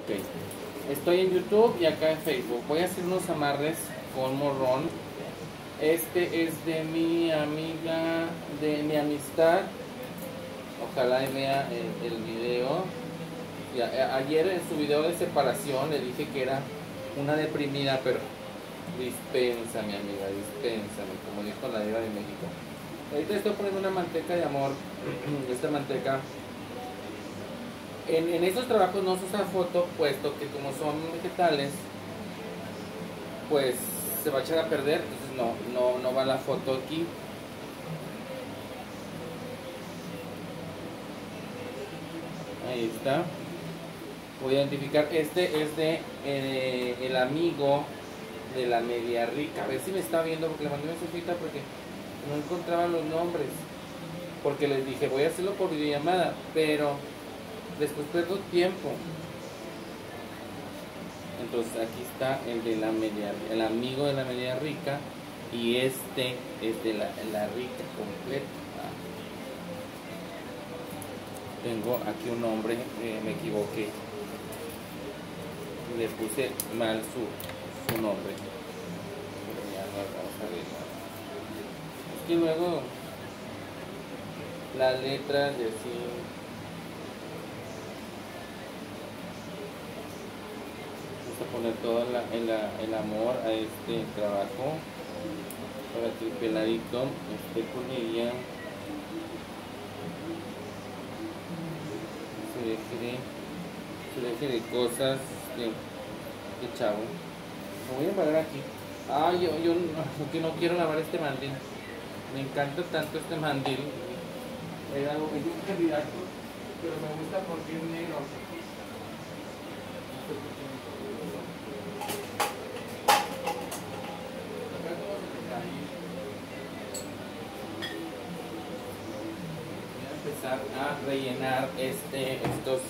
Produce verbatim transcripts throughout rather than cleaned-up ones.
Ok. Estoy en YouTube y acá en Facebook. Voy a hacer unos amarres con morrón. Este es de mi amiga, de mi amistad. Ojalá y vea el, el video. Y a, ayer en su video de separación le dije que era una deprimida, pero dispensa, mi amiga, dispénsame, como dijo la diva de México. Ahorita estoy poniendo una manteca de amor. Esta manteca, en, en estos trabajos no se usa foto, puesto que como son vegetales, pues se va a echar a perder. Entonces no, no, no va la foto aquí. Ahí está. Voy a identificar. Este es de eh, el amigo de la media rica. A ver si me está viendo, porque le mandé una sofita porque no encontraba los nombres. Porque les dije, voy a hacerlo por videollamada, pero después pierdo tiempo. Entonces aquí está el de la media, el amigo de la media rica, y este es de la, la rica completa. Tengo aquí un nombre, eh, me equivoqué, le puse mal su, su nombre, pero ya no vamos a ver. Es que luego las letras de así. Vamos a poner todo la, el, el amor a este trabajo para que el peladito esté con ella, se deje de, se deje de cosas de, de chavo. Me voy a embarrar aquí. Ah, yo, yo no, que no quiero lavar este mandil. Me encanta tanto este mandil. Era algo que es un candidato, pero me gusta porque es negro. A rellenar este estos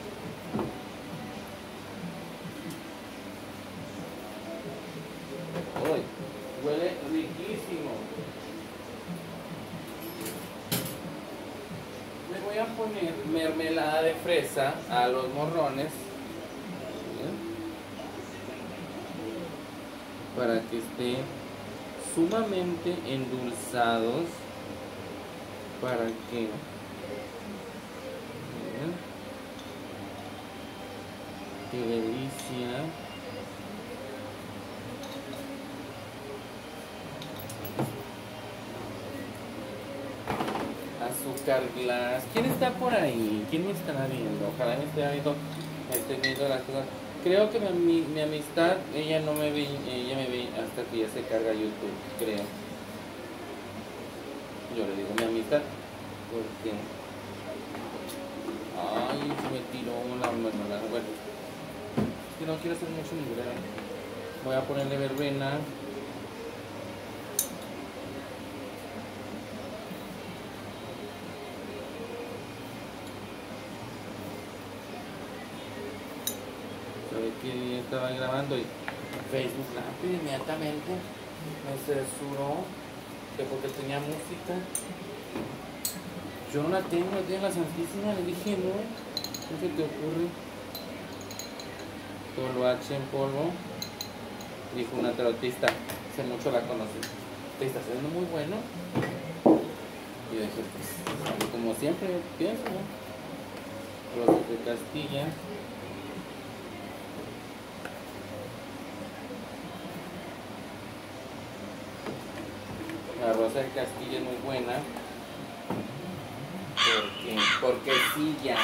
uy, huele riquísimo. Le voy a poner mermelada de fresa a los morrones para que estén sumamente endulzados, para que qué delicia. Azúcar glass. ¿Quién está por ahí? ¿Quién me estará viendo? Ojalá me esté viendo, me esté viendo las cosas. Creo que mi, mi amistad, ella no me ve, ella me ve hasta que ya se carga YouTube, creo. Yo le digo mi amistad porque ay, se me tiró la mermelada. Bueno, que no quiero hacer mucho nivel. Voy a ponerle verbena. Sabe que estaba grabando y Facebook rápido inmediatamente me censuró que porque tenía música. Yo no la tengo, la tengo la Santísima. Le dije no, ¿qué se te ocurre? Toloache en polvo, dijo una tarotista, hace mucho la conocí. Te está haciendo muy bueno. Y yo dije, pues, como siempre pienso, ¿no? Rosas de Castilla. La rosa de Castilla es muy buena. Porque, porque sí ya.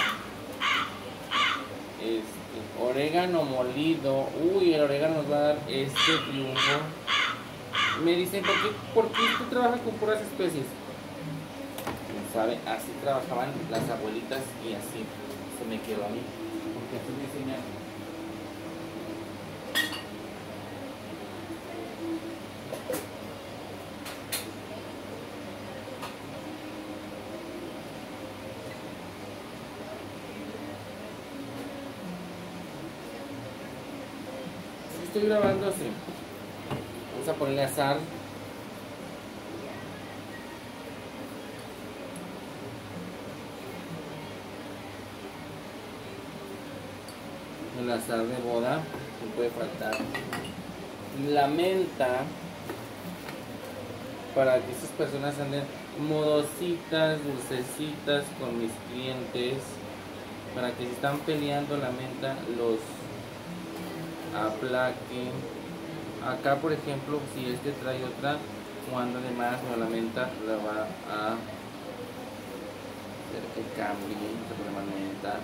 Este, orégano molido. Uy, el orégano nos va a dar este triunfo. Me dicen, ¿por qué, ¿por qué tú trabajas con puras especies? No sabe, así trabajaban las abuelitas y así se me quedó a mí. Porque así me enseñaron. Estoy grabando así. Vamos a ponerle azar. el azar de boda, no puede faltar. La menta, para que esas personas anden modositas, dulcecitas con mis clientes, para que si están peleando la menta los aplaque. Acá por ejemplo, si este trae otra o anda de más, o la menta la va a hacer que cambie, se pone más menta.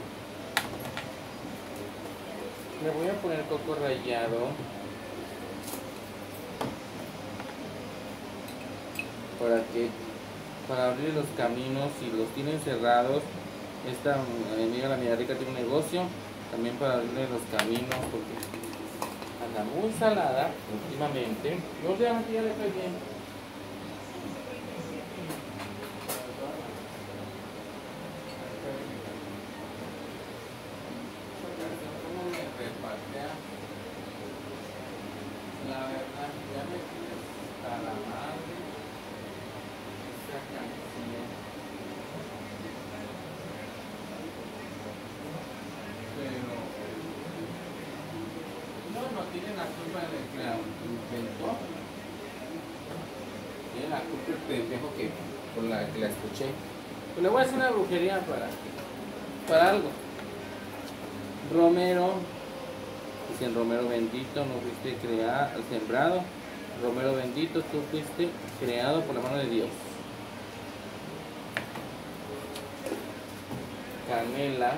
Le voy a poner coco rallado para que para abrir los caminos. Si los tienen cerrados, esta amiga la Mía Rica tiene un negocio también para abrirle los caminos, porque anda muy salada últimamente. No sé, a ya le estoy bien. La verdad, ya me tienes a la madre esa canción. Pero no, no tiene la culpa del que la inventó. Tiene la culpa el pendejo que por la que la escuché. Pues le voy a hacer una brujería para, para algo. Romero. Dicen Romero bendito, no fuiste creado, sembrado. Romero bendito, tú fuiste creado por la mano de Dios. Canela.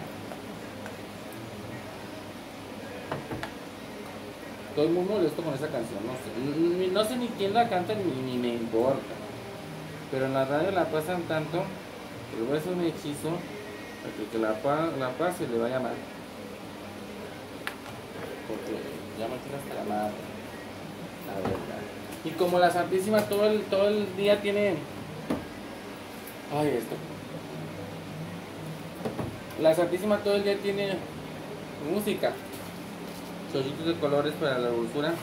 Estoy muy molesto con esa canción, no sé, no sé ni quién la canta ni, ni me importa. Pero en la radio la pasan tanto que le voy a hacer un hechizo para que, que la, la pase le vaya mal. Porque ya me tiene hasta la madre, la verdad. Y como la Santísima todo el, todo el día tiene... Ay, esto. La Santísima todo el día tiene música. Chollitos de colores para la dulzura.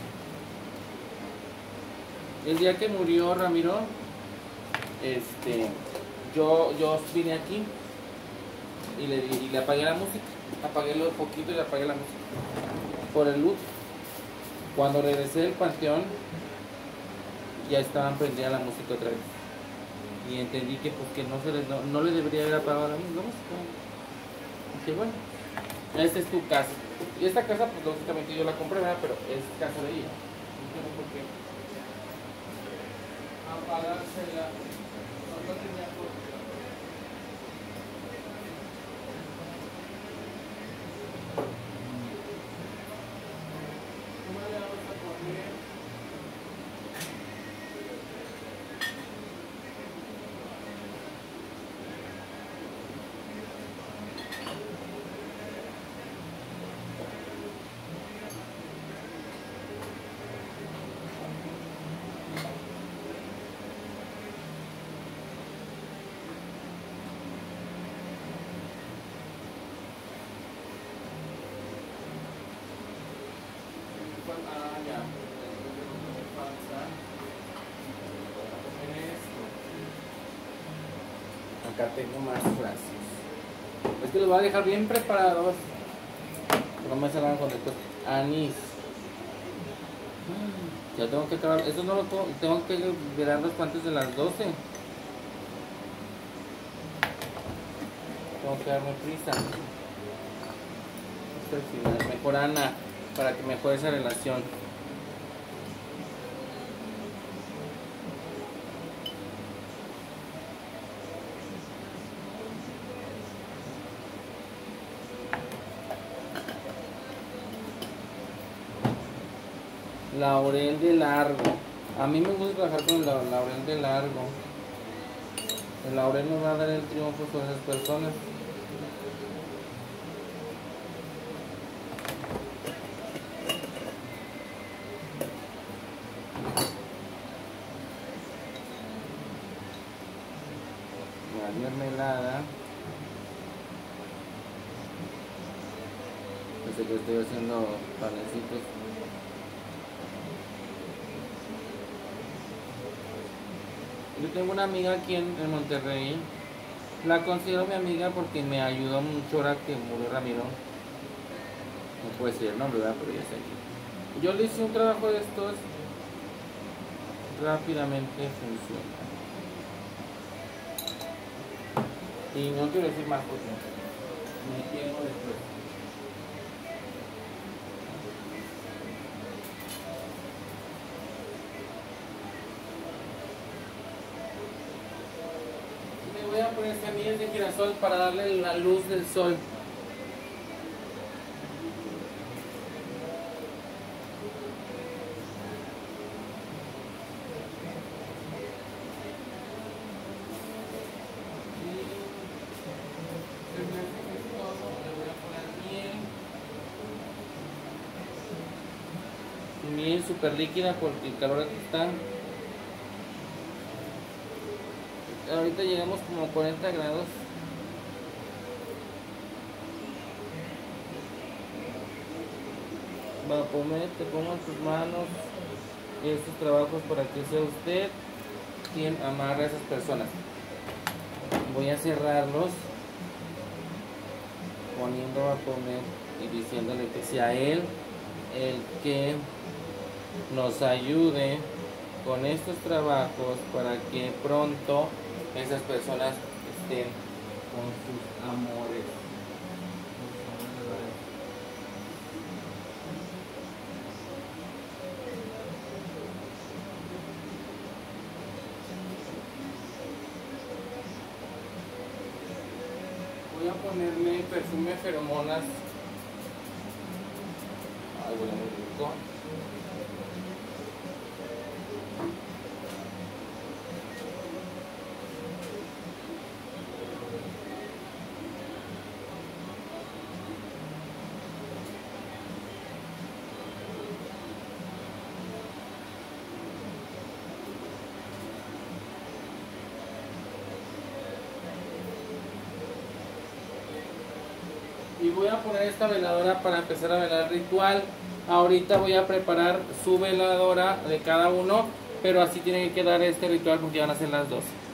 El día que murió Ramiro, este, yo, yo vine aquí y le, y le apagué la música. Apagué los poquitos y le apagué la música. Por el luto. Cuando regresé del panteón ya estaban prendida la música otra vez y entendí que pues que no se les, no, no le debería haber apagado la música. Dije, bueno, esta es tu casa, y esta casa pues lógicamente yo la compré, ¿verdad? Pero es casa de ella, no tengo por qué apagársela, no tenía por qué. Ah, ya. Acá tengo más frases. Es que los voy a dejar bien preparados. No me salgan con esto. Anís. Ya tengo que acabar. Esto no lo puedo. Tengo que verlos antes de las doce. Tengo que darme prisa. Este es el final. Mejor Ana. Para que mejore esa relación. Laurel de largo. A mí me gusta trabajar con el laurel de largo. El laurel nos va a dar el triunfo sobre esas personas. La mermelada. Desde que estoy haciendo panecitos. Yo tengo una amiga aquí en, en Monterrey. La considero mi amiga porque me ayudó mucho ahora que murió Ramiro. No puede ser el nombre, ¿verdad? Pero ya está aquí. Yo le hice un trabajo de estos, rápidamente funciona. Y no quiero decir más porque me quemo después. Le voy a poner semillas de girasol para darle la luz del sol. Miel súper líquida porque el calor aquí está. Ahorita llegamos como a cuarenta grados. Vapomet, te pongo en tus manos estos trabajos para que sea usted quien amarre a esas personas. Voy a cerrarlos poniendo Vapomet y diciéndole que sea él el que nos ayude con estos trabajos para que pronto esas personas estén con sus amores. Voy a ponerle perfume feromonas. Ay, huele muy rico. Y voy a poner esta veladora para empezar a velar el ritual. Ahorita voy a preparar su veladora de cada uno, pero así tiene que quedar este ritual porque van a ser las dos.